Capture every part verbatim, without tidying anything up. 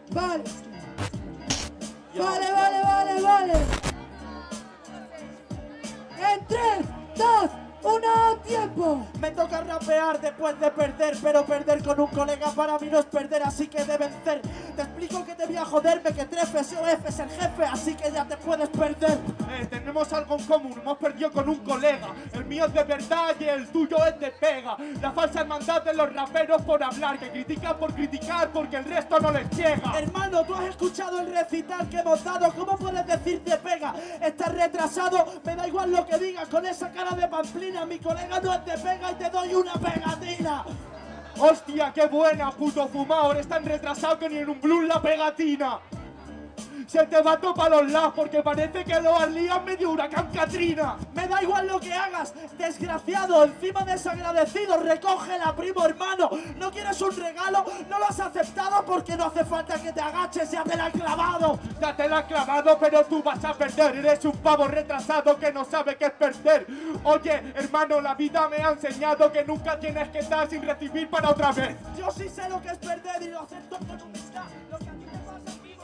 Vale. Vale, vale, vale, vale. En tres, dos, uno, tiempo. Me toca rapear después de perder, pero perder con un colega para mí no es perder, así que de vencer. Te explico que te voy a joderme, que tres F O F es el jefe, así que ya te puedes perder. Eh, tenemos algo en común, hemos perdido con un colega. El mío es de verdad y el tuyo es de pega. La falsa hermandad de los raperos por hablar, que critican por criticar porque el resto no les llega. Hermano, tú has escuchado el recital que hemos dado, ¿cómo puedes decir de pega? Estás retrasado, me da igual lo que digas, con esa cara de pamplina. Mi colega no es de pega y te doy una pegatina. ¡Hostia, qué buena, puto fumador! Eres tan retrasado que ni en un blues la pegatina. Se te va todo para los lados porque parece que lo has liado medio huracán Katrina. Me da igual lo que hagas, desgraciado, encima desagradecido, recógela, primo hermano. ¿No quieres un regalo? No lo has aceptado porque no hace falta que te agaches, ya te la he clavado. Ya te la he clavado, pero tú vas a perder. Eres un pavo retrasado que no sabe qué es perder. Oye, hermano, la vida me ha enseñado que nunca tienes que dar sin recibir para otra vez. Yo sí sé lo que es perder y lo acepto con humildad. Lo que a ti te pasa, primo,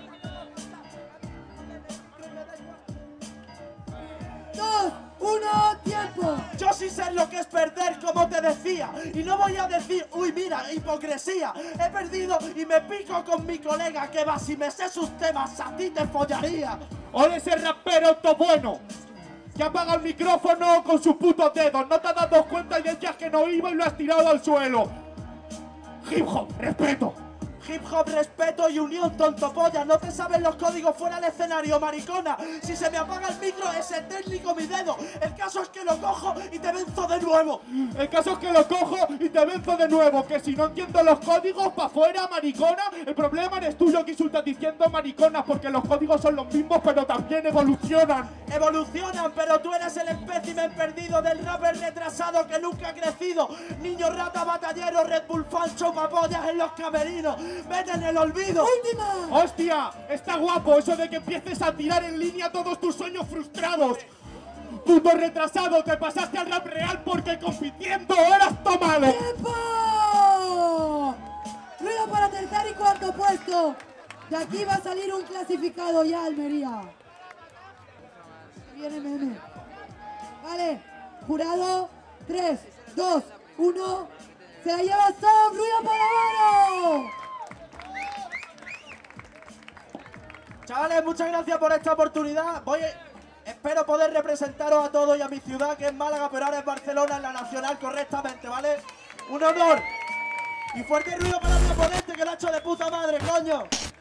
Dos, uno, tiempo. yo sí sé lo que es perder, como te decía. Y no voy a decir, uy, mira, hipocresía. He perdido y me pico con mi colega que va, si me sé sus temas, a ti te follaría. Oye, ese rapero todo bueno que apaga el micrófono con sus putos dedos. No te has dado cuenta y decías que no iba y lo has tirado al suelo. Hip hop, respeto. Hip hop, respeto y unión, tonto polla. No te saben los códigos fuera del escenario, maricona. Si se me apaga el micro es el técnico mi dedo. El caso es que lo cojo y te venzo de nuevo. El caso es que lo cojo y te venzo de nuevo. Que si no entiendo los códigos, pa' fuera, maricona. El problema eres tuyo que insultas diciendo maricona, porque los códigos son los mismos pero también evolucionan. Evolucionan, pero tú eres el espécimen perdido del rapper retrasado que nunca ha crecido. Niño rata batallero, Red Bull fan, chupapollas en los camerinos. Vete en el olvido. Última. ¡Hostia! Está guapo eso de que empieces a tirar en línea todos tus sueños frustrados. Puto retrasado, te pasaste al rap real porque compitiendo eras tomado. ¡Tiempo! Ruido para tercer y cuarto puesto. De aquí va a salir un clasificado ya, Almería. Viene meme. Vale, jurado, tres, dos, uno. Se la lleva Sof, ruido para Varo. Chavales, muchas gracias por esta oportunidad. Voy, espero poder representaros a todos y a mi ciudad, que es Málaga, pero ahora es Barcelona, en la nacional correctamente, ¿vale? Un honor. Y fuerte ruido para mi oponente, que lo ha hecho de puta madre, coño.